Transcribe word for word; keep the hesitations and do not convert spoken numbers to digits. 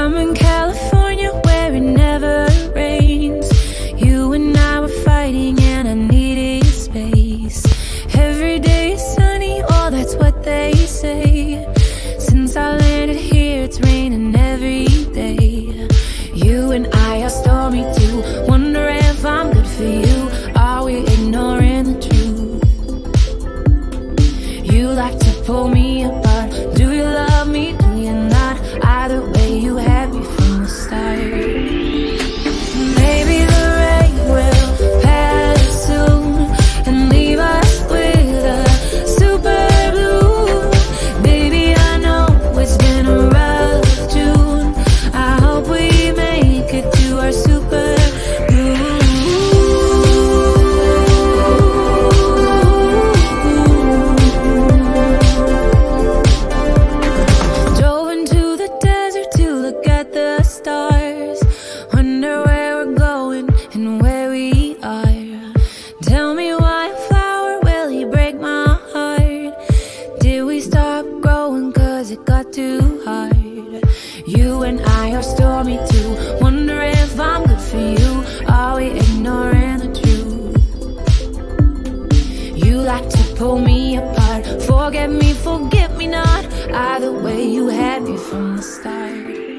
I'm in California where it never rains. You and I were fighting and I needed space. Every day is sunny, oh that's what they say. Since I landed here it's raining every day. You and I are stormy too, wonder if I'm good for you. Are we ignoring the truth? You like to pull me apart. Do you love me? Do you not? Either way you had me from the start. Maybe the rain will pass soon and leave us with a super blue. Baby, I know it's been a rough June. I hope we make it to our super blue. Drove into the desert to look at the stars. Wonder where we're going and where we are. Tell me why a flower, will he break my heart? Did we stop growing cause it got too hard? You and I are stormy too, wonder if I'm good for you. Are we ignoring the truth? You like to pull me apart. Forget me, forget me not. Either way you had me from the start.